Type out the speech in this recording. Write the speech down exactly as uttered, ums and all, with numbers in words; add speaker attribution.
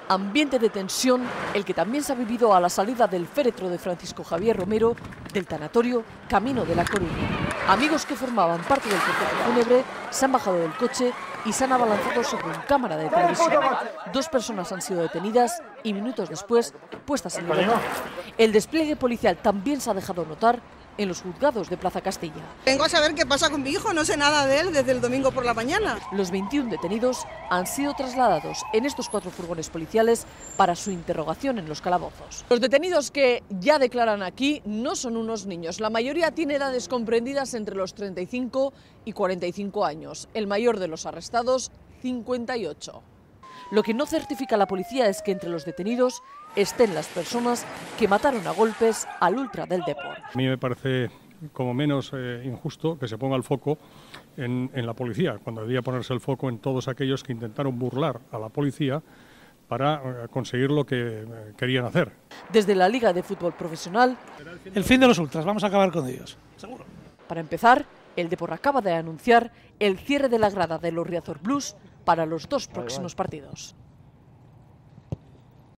Speaker 1: Ambiente de tensión, el que también se ha vivido a la salida del féretro de Francisco Javier Romero del tanatorio Camino de la Coruña. Amigos que formaban parte del cortejo fúnebre se han bajado del coche y se han abalanzado sobre una cámara de televisión. Dos personas han sido detenidas y minutos después puestas en libertad. El despliegue policial también se ha dejado notar en los juzgados de Plaza Castilla.
Speaker 2: Vengo a saber qué pasa con mi hijo, no sé nada de él desde el domingo por la mañana.
Speaker 1: Los veintiún detenidos han sido trasladados en estos cuatro furgones policiales para su interrogación en los calabozos. Los detenidos que ya declaran aquí no son unos niños. La mayoría tiene edades comprendidas entre los treinta y cinco y cuarenta y cinco años. El mayor de los arrestados, cincuenta y ocho. Lo que no certifica la policía es que entre los detenidos estén las personas que mataron a golpes al ultra del Depor.
Speaker 3: A mí me parece como menos eh, injusto que se ponga el foco en, en la policía, cuando debía ponerse el foco en todos aquellos que intentaron burlar a la policía para eh, conseguir lo que eh, querían hacer.
Speaker 1: Desde la Liga de Fútbol Profesional,
Speaker 4: el fin de los ultras, vamos a acabar con ellos, seguro.
Speaker 1: Para empezar, el Depor acaba de anunciar el cierre de la grada de los Riazor Blues para los dos próximos partidos.